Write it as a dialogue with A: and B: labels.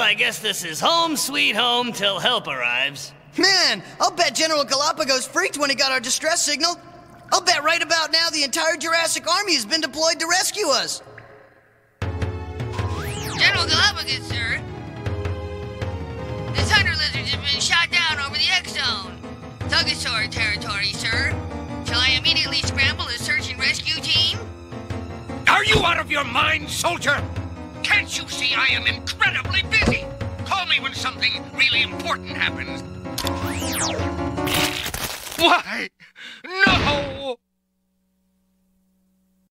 A: I guess this is home sweet home till help arrives.
B: Man, I'll bet General Galapagos freaked when he got our distress signal. I'll bet right about now the entire Jurassic Army has been deployed to rescue us.
C: General Galapagos, sir. The Thunderlizards have been shot down over the X-Zone. Thugosaur territory, sir. Shall I immediately scramble a search and rescue team?
D: Are you out of your mind, soldier? Can't you see I am incredibly busy? Call me when something really important happens. Why?